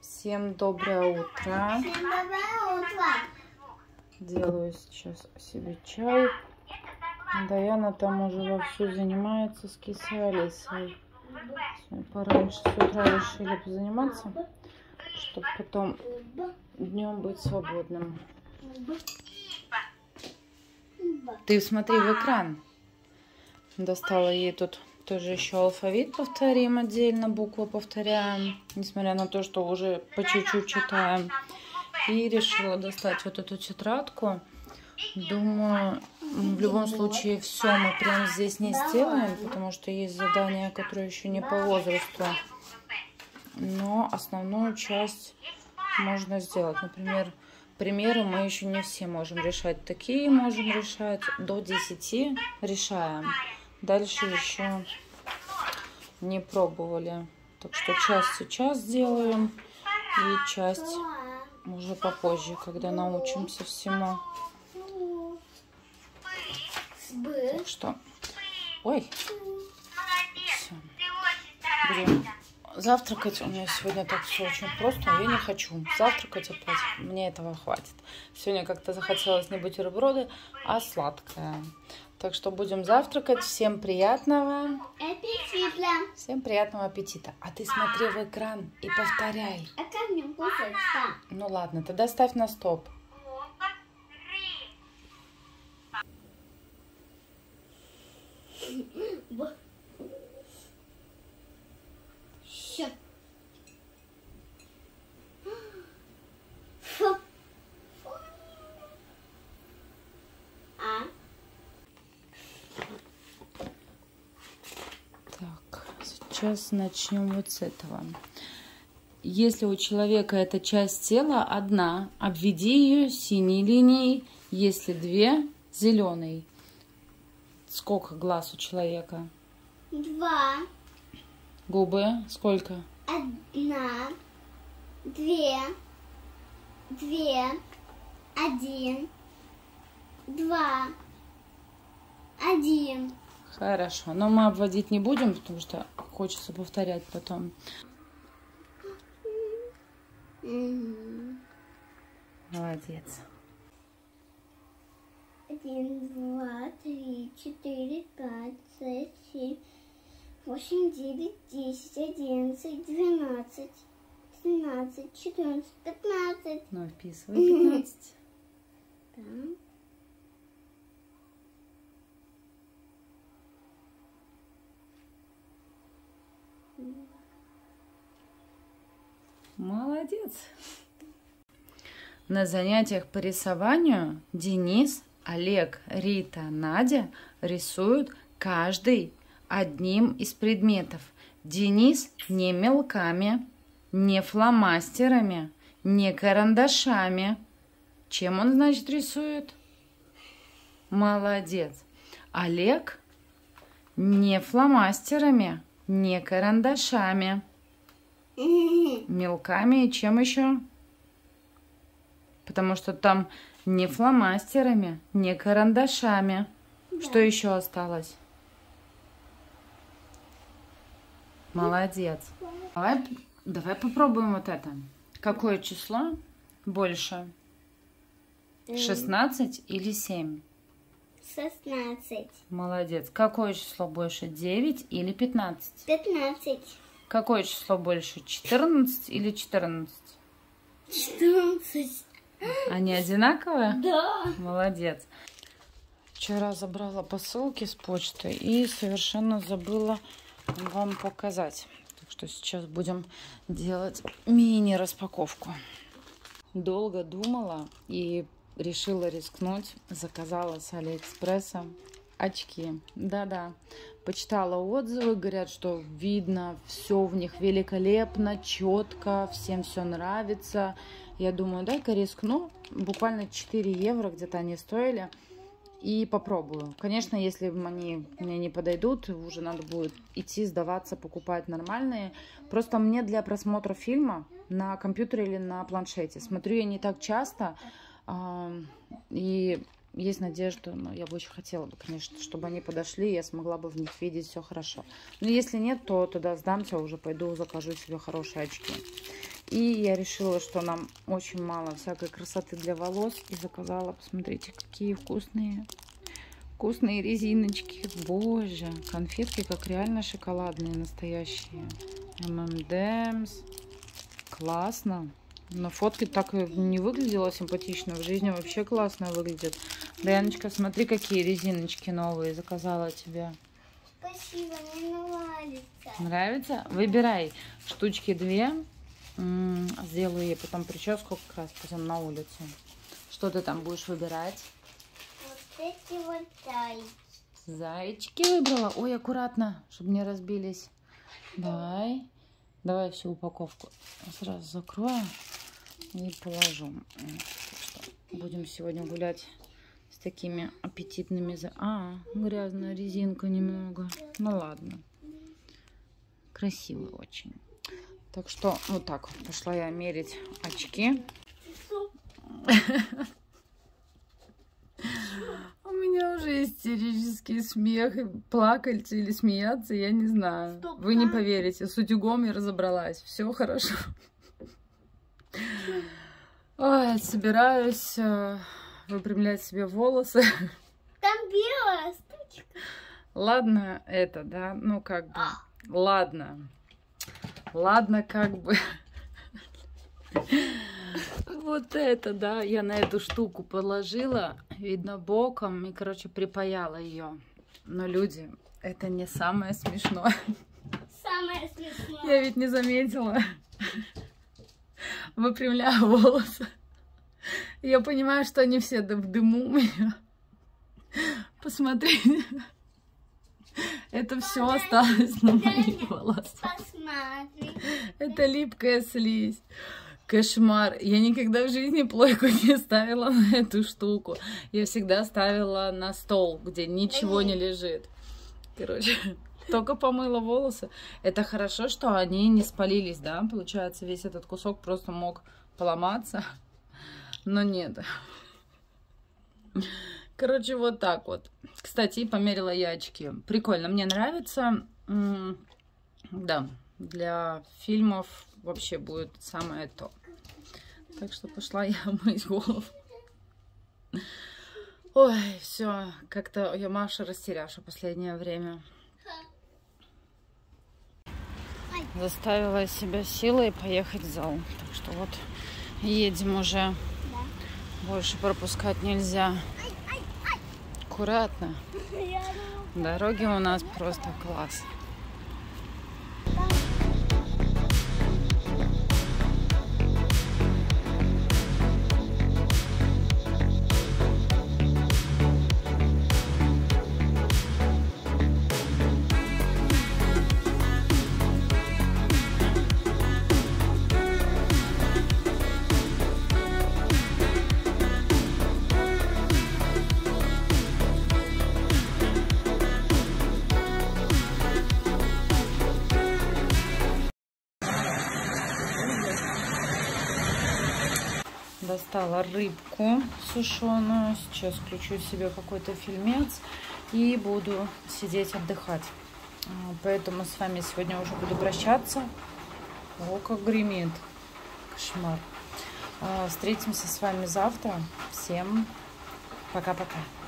Всем доброе утро. Всем доброе утро. Делаю сейчас себе чай. Даяна там уже вовсю занимается с Кисой Алисой. Пораньше с утра решили позаниматься, чтобы потом днем быть свободным. Ты смотри в экран. Достала ей тут тоже еще алфавит повторим отдельно, буквы повторяем, несмотря на то, что уже по чуть-чуть читаем. И решила достать вот эту тетрадку. Думаю, в любом случае все мы прямо здесь не сделаем, потому что есть задания, которые еще не по возрасту. Но основную часть можно сделать. Например, примеры мы еще не все можем решать. Такие можем решать. До 10 решаем. Дальше еще не пробовали. Так что часть сейчас сделаем. И часть уже попозже, когда научимся всему. Так что... Ой! Все. Будем завтракать. У меня сегодня так все очень просто. Я не хочу завтракать опять. Мне этого хватит. Сегодня как-то захотелось не бутерброды, а сладкое. Так что будем завтракать. Всем приятного аппетита. Всем приятного аппетита. А ты смотри в экран и повторяй. А как мне кушать-то? Ну ладно, тогда ставь на стоп. Ща. А? Так, сейчас начнем вот с этого. Если у человека эта часть тела одна, обведи ее синей линией, если две – зеленой. Сколько глаз у человека? 2, Губы сколько? 1, 2, 1, 2, 1. Хорошо, но мы обводить не будем, потому что хочется повторять потом. Молодец. 1, 2, 3, 4, 5, 6, 7, 8, 9, 10, 11, 12, 13, 14, 15. Ну, вписывай 15. Да. Молодец. На занятиях по рисованию Денис, Олег, Рита, Надя рисуют каждый одним из предметов. Денис не мелками, не фломастерами, не карандашами. Чем он, значит, рисует? Молодец. Олег не фломастерами, не карандашами. Мелками и чем еще? Потому что там не фломастерами, не карандашами. Да. Что еще осталось? Молодец. Давай попробуем вот это. Какое число больше? 16 или 7? 16. Молодец. Какое число больше? 9 или 15? 15. Какое число больше? 14 или 14? 14. Они одинаковые? Да. Молодец. Вчера забрала посылки с почты и совершенно забыла вам показать. Так что сейчас будем делать мини-распаковку. Долго думала и решила рискнуть. Заказала с Алиэкспресса очки. Да-да. Почитала отзывы, говорят, что видно, все в них великолепно, четко, всем все нравится. Я думаю, дай-ка рискну. Буквально 4 евро где-то они стоили. И попробую. Конечно, если они мне не подойдут, уже надо будет идти, сдаваться, покупать нормальные. Просто мне для просмотра фильма на компьютере или на планшете. Смотрю я не так часто. И есть надежда, но я бы очень хотела бы, конечно, чтобы они подошли, и я смогла бы в них видеть все хорошо. Но если нет, то тогда сдамся, уже пойду закажу себе хорошие очки. И я решила, что нам очень мало всякой красоты для волос. И заказала, посмотрите, какие вкусные резиночки. Боже, конфетки как реально шоколадные, настоящие. M&M's. Классно. На фотке так и не выглядело симпатично. В жизни вообще классно выглядит. Даяночка, смотри, какие резиночки новые заказала тебе. Спасибо, мне нравится. Нравится? Выбирай. Штучки 2. Сделаю ей потом прическу как раз, пойдем на улицу. Что ты там будешь выбирать? Вот эти вот зайчики. Зайчики выбрала? Ой, аккуратно, чтобы не разбились. Давай всю упаковку сразу закрою и положу. Так что будем сегодня гулять с такими аппетитными... грязная резинка немного. Ну ладно. Красивый очень. Так что вот так вот пошла я мерить очки. У меня уже истерический смех, и плакать или смеяться, я не знаю. Вы не поверите, с утюгом я разобралась. Все хорошо. Ой, собираюсь выпрямлять себе волосы. Там белая штучка. Ладно, это, да, ну как бы, ладно. Ладно, как бы. Вот это, да, я на эту штуку положила, видно, боком, и, короче, припаяла ее. Но, люди, это не самое смешное. Самое смешное. Я ведь не заметила. Выпрямляю волосы. Я понимаю, что они все в дыму у меня. Посмотрите. Это все осталось на моих волосах. Посмотри. Это липкая слизь. Кошмар. Я никогда в жизни плойку не ставила на эту штуку. Я всегда ставила на стол, где ничего не лежит. Короче, только помыла волосы. Это хорошо, что они не спалились, да? Получается, весь этот кусок просто мог поломаться. Но нет. Короче, вот так вот. Кстати, померила я очки. Прикольно, мне нравится. Да, для фильмов вообще будет самое то. Так что пошла я мыть голову. Ой, все, как-то я Маша растеряша в последнее время. Заставила себя силой поехать в зал. Так что вот едем уже. Больше пропускать нельзя. Аккуратно. Дороги у нас просто класс. Достала рыбку сушеную. Сейчас включу себе какой-то фильмец и буду сидеть отдыхать. Поэтому с вами сегодня уже буду прощаться. О, как гремит. Кошмар. Встретимся с вами завтра. Всем пока-пока.